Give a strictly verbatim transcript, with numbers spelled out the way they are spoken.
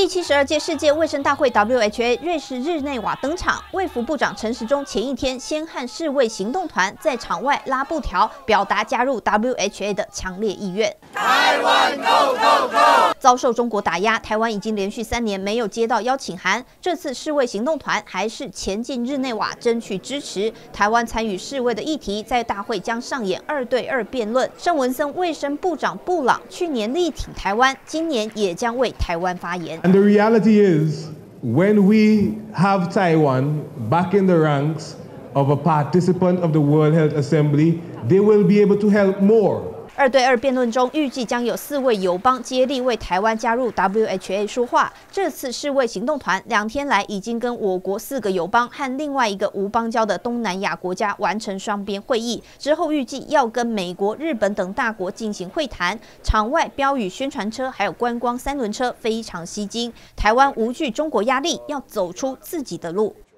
第七十二届世界卫生大会 W H A 瑞士日内瓦登场，卫福部长陈时中前一天先和世卫行动团在场外拉布条，表达加入 W H A 的强烈意愿。台湾 Go Go Go！ 遭受中国打压，台湾已经连续三年没有接到邀请函，这次世卫行动团还是前进日内瓦争取支持。台湾参与世卫的议题，在大会将上演二对二辩论。圣文森卫生部长布朗去年力挺台湾，今年也将为台湾发言。 And the reality is, when we have Taiwan back in the ranks of a participant of the World Health Assembly, they will be able to help more. 二对二辩论中，预计将有四位友邦接力为台湾加入 W H A 说话。这次世卫行动团两天来已经跟我国四个友邦和另外一个无邦交的东南亚国家完成双边会议，之后预计要跟美国、日本等大国进行会谈。场外标语、宣传车还有观光三轮车非常吸睛。台湾无惧中国压力，要走出自己的路。